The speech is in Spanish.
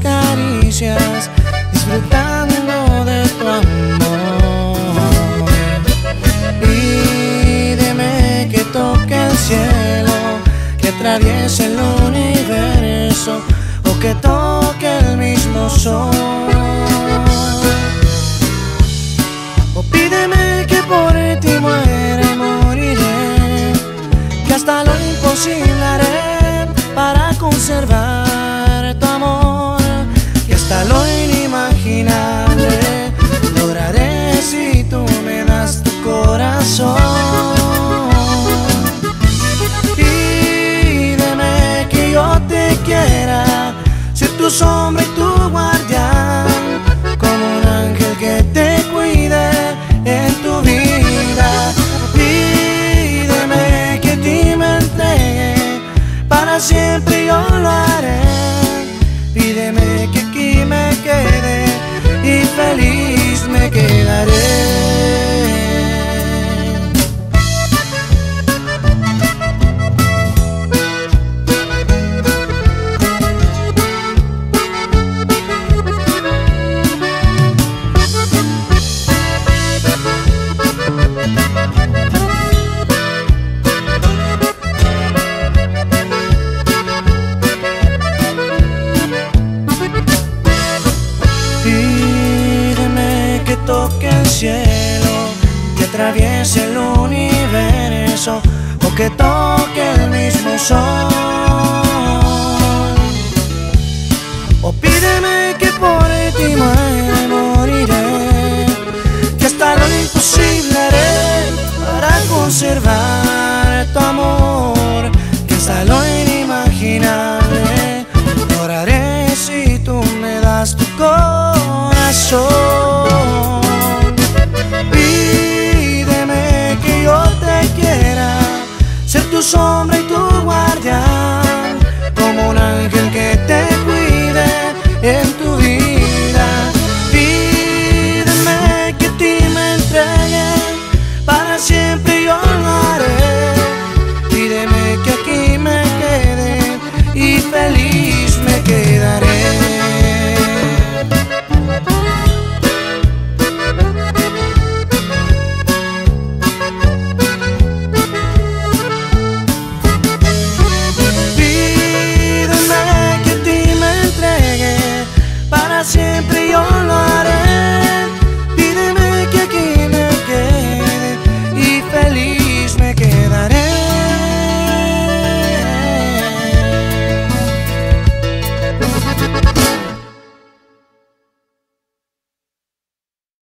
caricias, disfrutando de tu amor. Pídeme que toque el cielo, que atraviese el universo o que toque el mismo sol. O pídeme que por ti muera y moriré, que hasta lo imposible haré para conservar tu amor, que hasta lo inimaginable lograré si tú me das tu corazón. Pídeme que yo te quiera, ser tu sombra y tu guardián, como un ángel que te cuide en tu vida. Pídeme que a ti me entregue, para siempre yo lo haré. Pídeme que aquí me quede y feliz me quedaré. Toque el cielo, que atraviese el universo o que toque el mismo sol. O pídeme que por ti muera y moriré, que hasta lo imposible haré para conservar tu amor, que hasta lo inimaginable lograré si tú me das tu corazón. Pídeme que yo te quiera, ser tu sombra y tu guardián, como un ángel que te cuide en tu